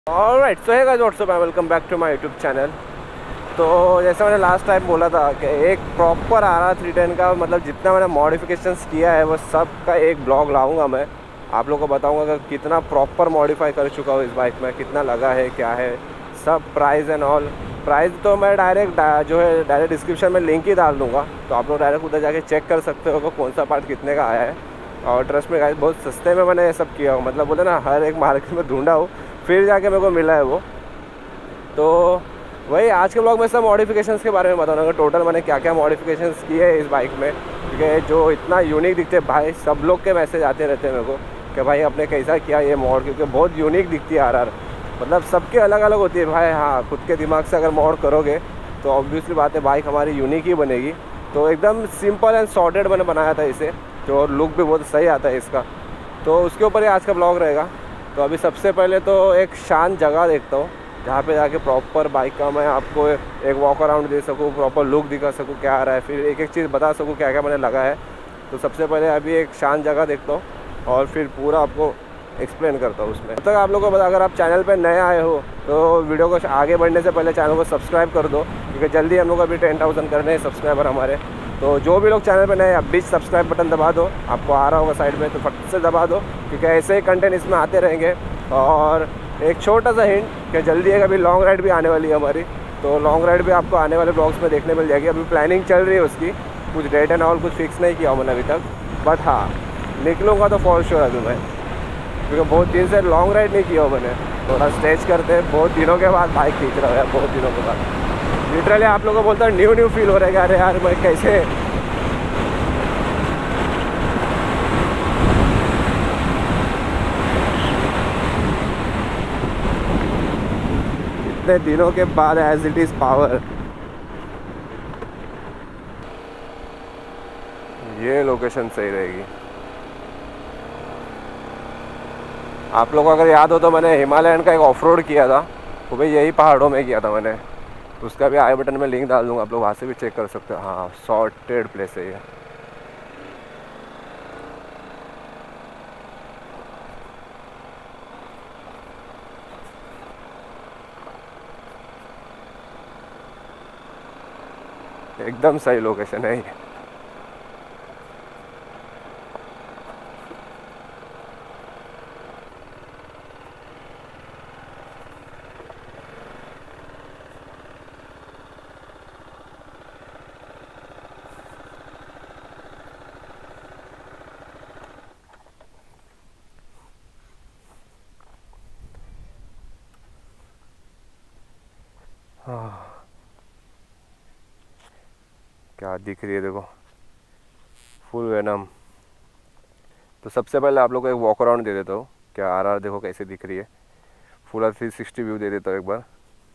Alright, so hey guys, what's up, welcome back to my YouTube channel. तो जैसे मैंने last time बोला था कि एक प्रॉपर RR 310 का मतलब जितना मैंने मॉडिफिकेशंस किया है वो सब का एक ब्लॉग लाऊंगा। मैं आप लोगों को बताऊंगा कि कितना प्रॉपर मॉडिफाई कर चुका हूँ इस बाइक में, कितना लगा है, क्या है सब, प्राइस एंड ऑल। प्राइस तो मैं डायरेक्ट डिस्क्रिप्शन में लिंक ही डाल दूँगा, तो आप लोग डायरेक्ट उधर जाके चेक कर सकते हो कि कौन सा पार्ट कितने का आया है। और ट्रस्ट में गाइस बहुत सस्ते में मैंने ये सब किया हूँ, मतलब बोले ना हर एक मार्केट में ढूंढा हूँ फिर जाके मेरे को मिला है वो। तो वही आज के ब्लॉग में सब मॉडिफिकेशंस के बारे में बताऊंगा, टोटल मैंने क्या क्या मॉडिफिकेशंस किए हैं इस बाइक में, क्योंकि जो इतना यूनिक दिखते हैं भाई, सब लोग के मैसेज आते रहते हैं मेरे को कि भाई आपने कैसा किया ये मॉड, क्योंकि बहुत यूनिक दिखती है RR, मतलब सबके अलग अलग होती है भाई। हाँ, खुद के दिमाग से अगर मॉड करोगे तो ऑब्वियसली बात है बाइक हमारी यूनिक ही बनेगी। तो एकदम सिंपल एंड सॉर्टेड मैंने बनाया था इसे, तो लुक भी बहुत सही आता है इसका, तो उसके ऊपर ही आज का ब्लॉग रहेगा। तो अभी सबसे पहले तो एक शांत जगह देखता हूँ जहाँ पे जाके प्रॉपर बाइक का मैं आपको एक वॉक अराउंड दे सकूँ, प्रॉपर लुक दिखा सकूँ क्या आ रहा है, फिर एक एक चीज़ बता सकूँ क्या क्या मैंने लगा है। तो सबसे पहले अभी एक शांत जगह देखता हूँ और फिर पूरा आपको एक्सप्लेन करता हूँ उसमें। तब तक आप लोगों को बता, अगर आप चैनल पर नए आए हो तो वीडियो को आगे बढ़ने से पहले चैनल को सब्सक्राइब कर दो, क्योंकि जल्दी हम लोग अभी 10,000 करने हैं सब्सक्राइबर हमारे। तो जो भी लोग चैनल पर नए अभी सब्सक्राइब बटन दबा दो, आपको आ रहा होगा साइड में, तो फट से दबा दो, क्योंकि ऐसे ही कंटेंट इसमें आते रहेंगे। और एक छोटा सा हिंट कि जल्दी एक अभी लॉन्ग राइड भी आने वाली है हमारी, तो लॉन्ग राइड भी आपको आने वाले ब्लॉग्स में देखने मिल जाएगी। अभी प्लानिंग चल रही है उसकी, कुछ डेट एंड ऑल कुछ फिक्स नहीं किया मैंने अभी तक, बट हाँ निकलूँगा तो फॉर श्योर अभी मैं, क्योंकि बहुत दिन से लॉन्ग राइड नहीं किया मैंने। थोड़ा स्ट्रेच करते बहुत दिनों के बाद बाइक खींच रहा है, बहुत दिनों के बाद लिटरली आप लोगों को बोलता है न्यू फील हो रहा है। अरे यार मैं कैसे इतने दिनों के बाद एज इट इज़ पावर। ये लोकेशन सही रहेगी। आप लोगों को अगर याद हो तो मैंने हिमालयन का एक ऑफ रोड किया था, वो भी यही पहाड़ों में किया था मैंने, उसका भी आई बटन में लिंक डाल दूंगा, आप लोग वहाँ से भी चेक कर सकते हो। हाँ, सॉर्टेड प्लेस है ये। एकदम सही लोकेशन है ये। हाँ, क्या दिख रही है देखो, फुल वेनम। तो सबसे पहले आप लोग को एक वॉक अराउंड दे देता हूँ, क्या RR देखो कैसे दिख रही है, पूरा 360 व्यू दे देता हूँ एक बार।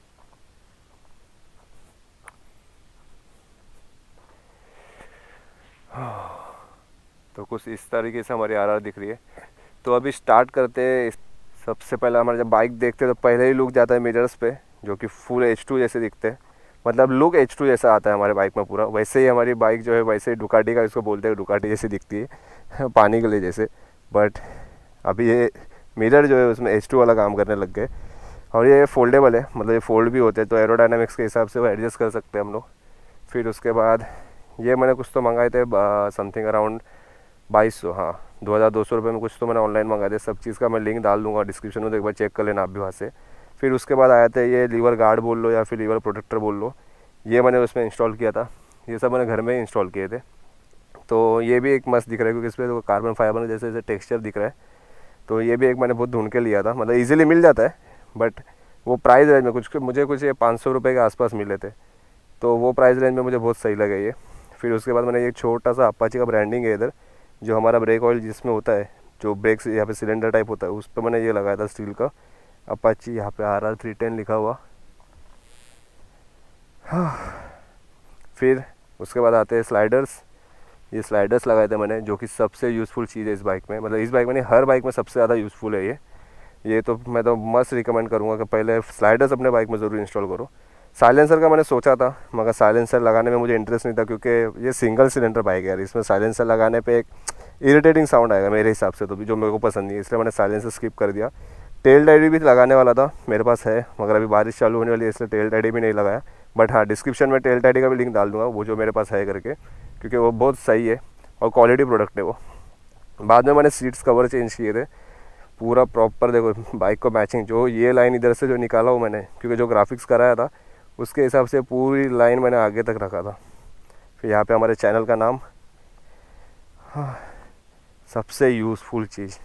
तो कुछ इस तरीके से हमारी RR दिख रही है। तो अभी स्टार्ट करते हैं। सबसे पहले हमारे जब बाइक देखते हैं तो पहले ही लुक जाता है मिरर्स पे, जो कि फुल H2 जैसे दिखते हैं, मतलब लुक H2 जैसा आता है हमारे बाइक में पूरा। वैसे ही हमारी बाइक जो है वैसे ही डुकाटी का, इसको बोलते हैं डुकाटी जैसी दिखती है पानी के लिए जैसे। बट अभी ये मिरर जो है उसमें H2 वाला काम करने लग गए। और ये फोल्डेबल है, मतलब ये फोल्ड भी होते हैं, तो एरोडायनामिक्स के हिसाब से वो एडजस्ट कर सकते हैं हम लोग। फिर उसके बाद ये मैंने कुछ तो मंगाए थे समथिंग अराउंड 2200, हाँ 2200 रुपये में कुछ तो मैंने ऑनलाइन मंगाए थे। सब चीज़ का मैं लिंक डाल दूंगा डिस्क्रिप्शन में, तो एक बार चेक कर लेना आप भी वहाँ से। फिर उसके बाद आया था ये लीवर गार्ड बोल लो या फिर लीवर प्रोटेक्टर बोल लो, ये मैंने उसमें इंस्टॉल किया था। ये सब मैंने घर में ही इंस्टॉल किए थे। तो ये भी एक मस्त दिख रहा है, क्योंकि इस पर तो कार्बन फाइबर जैसे जैसे टेक्सचर दिख रहा है। तो ये भी एक मैंने बहुत ढूंढ के लिया था, मतलब ईजिली मिल जाता है, बट वो प्राइस रेंज में मुझे कुछ ये 500 रुपये के आसपास मिले थे, तो वो प्राइस रेंज में मुझे बहुत सही लगा ये। फिर उसके बाद मैंने एक छोटा सा अपाची का ब्रांडिंग है इधर, जो हमारा ब्रेक ऑयल जिसमें होता है, जो ब्रेक यहाँ पे सिलेंडर टाइप होता है, उस पर मैंने ये लगाया था स्टील का अपाची, यहाँ पे RR 310 लिखा हुआ। फिर उसके बाद आते हैं स्लाइडर्स। ये स्लाइडर्स लगाए थे मैंने, जो कि सबसे यूज़फुल चीज़ है इस बाइक में, मतलब इस बाइक में नहीं हर बाइक में सबसे ज़्यादा यूज़फुल है ये तो मैं तो मस्त रिकमेंड करूँगा कि पहले स्लाइडर्स अपने बाइक में ज़रूर इंस्टॉल करो। साइलेंसर का मैंने सोचा था, मगर साइलेंसर लगाने में मुझे इंटरेस्ट नहीं था, क्योंकि ये सिंगल सिलेंडर बाइक है यार, इसमें साइलेंसर लगाने पे एक इरिटेटिंग साउंड आएगा मेरे हिसाब से, तो भी जो मेरे को पसंद नहीं है, इसलिए मैंने साइलेंसर स्किप कर दिया। टेल टाइडी भी लगाने वाला था, मेरे पास है, मगर अभी बारिश चालू होने वाली है इसलिए टेल टाइडी भी नहीं लगाया। बट हाँ, डिस्क्रिप्शन में टेल टाइडी का भी लिंक डाल दूँगा, वो जो मेरे पास है करके, क्योंकि वो बहुत सही है और क्वालिटी प्रोडक्ट है वो। बाद में मैंने सीट्स कवर चेंज किए थे, पूरा प्रॉपर देखो बाइक को मैचिंग, जो ये लाइन इधर से जो निकाला हूँ मैंने, क्योंकि जो ग्राफिक्स कराया था उसके हिसाब से पूरी लाइन मैंने आगे तक रखा था। फिर यहाँ पे हमारे चैनल का नाम, हाँ, सबसे यूज़फुल चीज़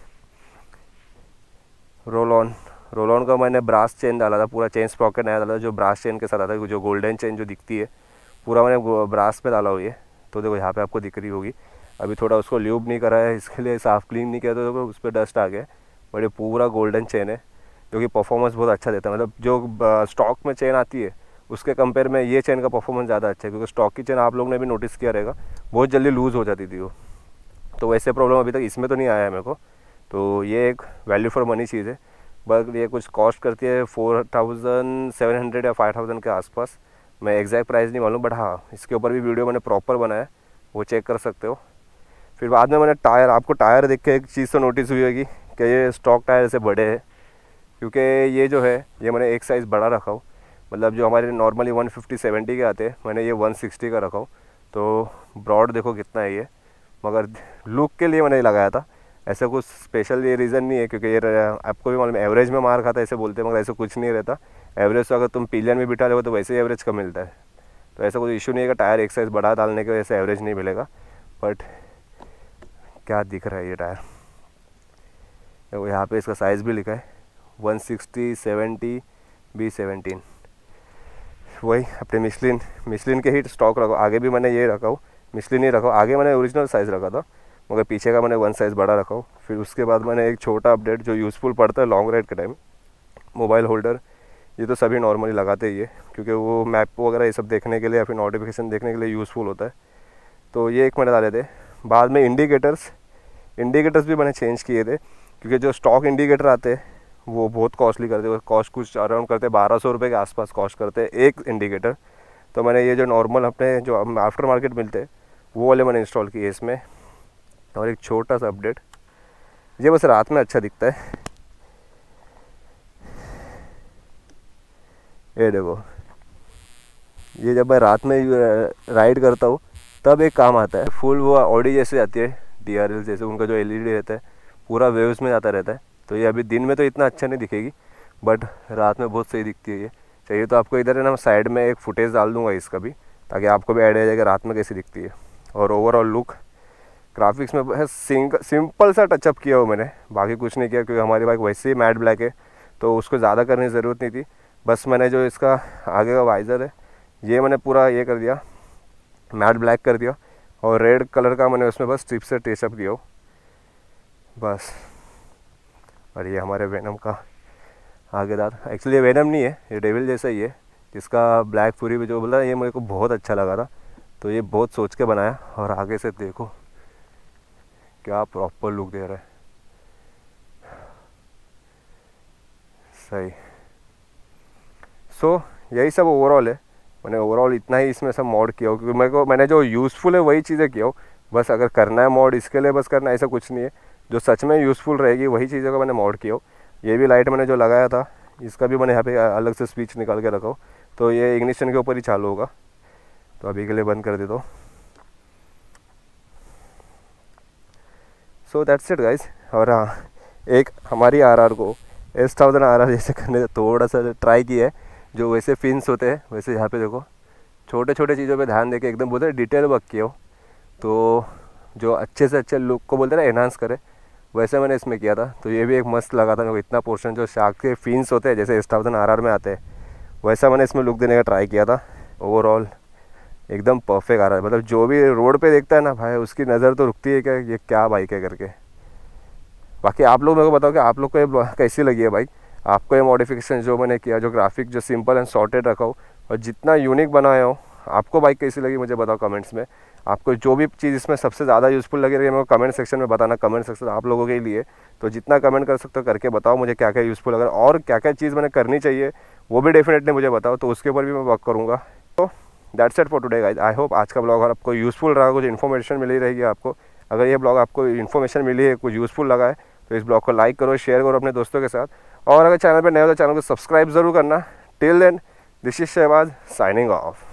रोल ऑन का मैंने ब्रास चेन डाला था, पूरा चेन स्प्रॉकेट नया डाला था, जो ब्रास चेन के साथ आता है, जो गोल्डन चेन जो दिखती है पूरा मैंने ब्रास पे डाला हुई है। तो देखो यहाँ पे आपको दिख रही होगी, अभी थोड़ा उसको ल्यूब नहीं करा है, इसके लिए साफ़ क्लीन नहीं किया, तो देखो उस पर डस्ट आ गया। बट ये पूरा गोल्डन चेन है जो कि परफॉर्मेंस बहुत अच्छा देता है, मतलब जो स्टॉक में चेन आती है उसके कंपेयर में ये चेन का परफॉर्मेंस ज़्यादा अच्छा है, क्योंकि स्टॉक की चेन आप लोग ने भी नोटिस किया रहेगा बहुत जल्दी लूज़ हो जाती थी वो। तो वैसे प्रॉब्लम अभी तक इसमें तो नहीं आया है मेरे को, तो ये एक वैल्यू फॉर मनी चीज़ है। बट ये कुछ कॉस्ट करती है 4700 या 5000 के आसपास, मैं एग्जैक्ट प्राइस नहीं मालूम, बट हाँ इसके ऊपर भी वीडियो मैंने प्रॉपर बनाया, वो चेक कर सकते हो। फिर बाद में मैंने टायर, आपको टायर देख के एक चीज़ तो नोटिस हुई होगी कि ये स्टॉक टायर से बड़े हैं, क्योंकि ये जो है ये मैंने एक साइज़ बड़ा रखा हूँ, मतलब जो हमारे नॉर्मली 150-70 के आते हैं मैंने ये 160 का रखा हूँ। तो ब्रॉड देखो कितना है ये, मगर लुक के लिए मैंने लगाया था, ऐसा कुछ स्पेशल ये रीज़न नहीं है, क्योंकि ये आपको भी मालूम एवरेज में मार खाता है ऐसे बोलते हैं, मगर ऐसा कुछ नहीं रहता। एवरेज तो अगर तुम पिलियन में बिठा लो तो वैसे ही एवरेज कम मिलता है, तो ऐसा कोई इशू नहीं है कि टायर एक साइज़ बड़ा डालने की वजह से एवरेज नहीं मिलेगा। बट क्या दिख रहा है ये टायर, देखो यहाँ पे इसका साइज़ भी लिखा है 160 70 B17, वही अपने मिशलिन के ही स्टॉक रखो। आगे भी मैंने ये रखा हूँ, मिशलिन ही रखा हूँ, आगे मैंने ओरिजिनल साइज़ रखा था, मगर पीछे का मैंने 1 साइज़ बड़ा रखा हूँ। फिर उसके बाद मैंने एक छोटा अपडेट जो यूज़फुल पड़ता है लॉन्ग राइड के टाइम, मोबाइल होल्डर, ये तो सभी नॉर्मली लगाते ही है, क्योंकि वो मैप वगैरह ये सब देखने के लिए या फिर नोटिफिकेशन देखने के लिए यूज़फुल होता है, तो ये एक मैंने डाले थे। बाद में इंडिकेटर्स भी मैंने चेंज किए थे, क्योंकि जो स्टॉक इंडिकेटर आते हैं वो बहुत कॉस्टली करते हैं, कॉस्ट कुछ अराउंड करते 1200 रुपये के आसपास कॉस्ट करते हैं एक इंडिकेटर। तो मैंने ये जो नॉर्मल अपने जो आफ्टर मार्केट मिलते हैं वो वाले मैंने इंस्टॉल किए इसमें। और एक छोटा सा अपडेट, ये बस रात में अच्छा दिखता है, ये देखो, ये जब मैं रात में राइड करता हूँ तब एक काम आता है। फुल वो ऑडी जैसे आती है, DRL जैसे, उनका जो LED रहता है पूरा वेव्स में जाता रहता है, तो ये अभी दिन में तो इतना अच्छा नहीं दिखेगी, बट रात में बहुत सही दिखती है ये। चाहिए तो आपको इधर है ना, साइड में एक फुटेज डाल दूंगा इसका भी, ताकि आपको भी आइडिया जाएगा रात में कैसी दिखती है। और ओवरऑल लुक ग्राफिक्स में बस सिंपल सा टचअप किया हो मैंने, बाकी कुछ नहीं किया, क्योंकि हमारी बाइक वैसे ही मैट ब्लैक है तो उसको ज़्यादा करने की ज़रूरत नहीं थी। बस मैंने जो इसका आगे का वाइज़र है ये मैंने पूरा ये कर दिया, मैट ब्लैक कर दिया, और रेड कलर का मैंने उसमें बस स्ट्रिप से टचअप किया हो बस। और ये हमारे वेनम का आगे दांत, एक्चुअली ये वेनम नहीं है, ये डेविल जैसा ही है, जिसका ब्लैक पूरी में जो बोला ये मेरे को बहुत अच्छा लगा था, तो ये बहुत सोच के बनाया। और आगे से देखो क्या प्रॉपर लुक दे रहा है, सही। सो यही सब ओवरऑल है, मैंने ओवरऑल इतना ही इसमें सब मॉड किया हो, क्योंकि मैंने जो यूज़फुल है वही चीज़ें किया हो, बस अगर करना है मॉड इसके लिए बस करना है, ऐसा कुछ नहीं है। जो सच में यूज़फुल रहेगी वही चीज़ों का मैंने मॉड किया हो। ये भी लाइट मैंने जो लगाया था इसका भी मैंने यहाँ पे अलग से स्विच निकाल के रखा हो, तो ये इग्निशन के ऊपर ही चालू होगा, तो अभी के लिए बंद कर देता हूँ। So that's it guys. और हाँ, एक हमारी RR को S1000 RR जैसे करने का थोड़ा सा ट्राई किया है, जो वैसे फिन्स होते हैं वैसे यहाँ पे देखो छोटे छोटे चीज़ों पे ध्यान देके एकदम बोलते हैं डिटेल वर्क किया हो, तो जो अच्छे से अच्छे लुक को बोलते हैं ना एनहांस करे, वैसे मैंने इसमें किया था। तो ये भी एक मस्त लगा था मेरे को, इतना पोर्शन जो शार्क के फिन्स होते हैं जैसे S1000 RR में आते हैं वैसा मैंने इसमें लुक देने का ट्राई किया था। ओवरऑल एकदम परफेक्ट आ रहा है, मतलब जो भी रोड पे देखता है ना भाई उसकी नज़र तो रुकती है कि ये क्या बाइक है करके। बाकी आप लोग मेरे को बताओ कि आप लोग को ये कैसी लगी है बाइक, आपको ये मॉडिफिकेशन जो मैंने किया, जो ग्राफिक जो सिंपल एंड सॉर्टेड रखा हो और जितना यूनिक बनाया हो, आपको बाइक कैसी लगी मुझे बताओ कमेंट्स में। आपको जो भी चीज़ इसमें सबसे ज़्यादा यूज़फुल लगी रही है मेरे को कमेंट सेक्शन में बताना। कमेंट सेक्शन आप लोगों के लिए, तो जितना कमेंट कर सकते हो करके बताओ मुझे क्या क्या यूज़फुल लगा और क्या क्या चीज़ मैंने करनी चाहिए वो भी डेफिनेटली मुझे बताओ, तो उसके ऊपर भी मैं वर्क करूँगा। तो that's it for today guys. I hope आज का ब्लॉग आपको यूज़फुल रहा, कुछ इन्फॉर्मेशन मिली रहेगी आपको। अगर ये ब्लॉग आपको इन्फॉर्मेशन मिली है, कुछ यूज़फुल लगा है, तो इस ब्लॉग को लाइक करो, शेयर करो अपने दोस्तों के साथ। और अगर चैनल पर नए हो तो चैनल को सब्सक्राइब ज़रूर करना। Till then, this is Shahbaz signing of.